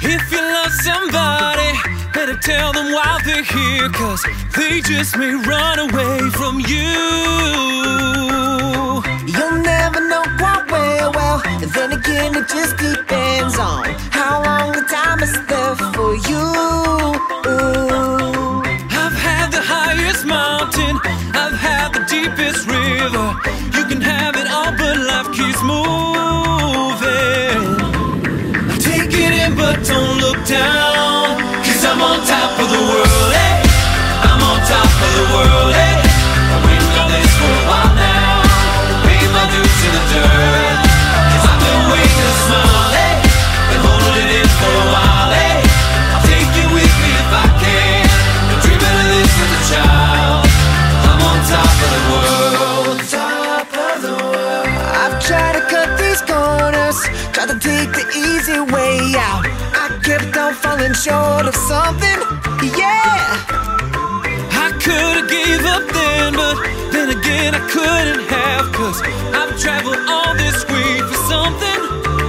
If you love somebody, better tell them why they're here, 'cause they just may run away from you. You'll never know quite well, and then again it just depends on how long the time is left for you. I've had the highest mountain, I've had the deepest river. You can have it all, but life keeps moving. Take it in, but don't look down, 'cause I'm on top of the world, hey. I'm on top of the world, hey. I've been on this for a while now, paying my dues to the dirt, 'cause I've been waiting to smile, hey. Been holding it in for a while, hey. I'll take you with me if I can. Been dreaming of this as a child. I'm on top of the world, top of the world. I've tried to cut these corners, tried to take the easy way out. I kept on falling short of something, yeah. I could've gave up but then again I couldn't have, 'cause I've traveled all this way for something.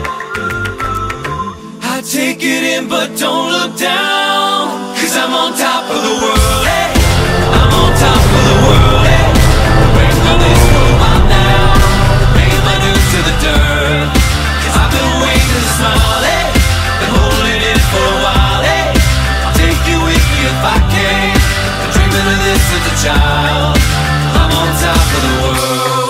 I take it in, but don't look down, 'cause I'm on top of the world, hey. I'm on top of the world, hey. Been on this for a while now, paying my dues to the dirt, 'cause I've been waiting to smile, hey. Been holding it in for a while, hey. I'll take you with me if I can. Been dreaming of this as a child. I'm on top of the world.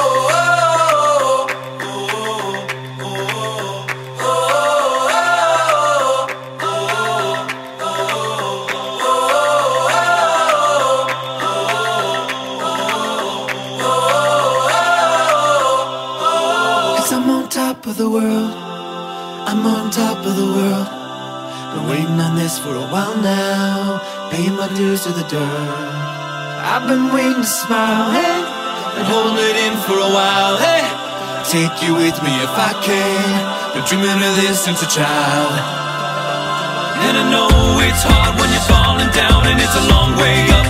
I'm on top of the world, I'm on top of the world. Been waiting on this for a while now, paying my dues to the dirt. I've been waiting to smile, hey. Been holding it in for a while, hey. Take you with me if I can. Been dreaming of this since a child. And I know it's hard when you're falling down, and it's a long way up.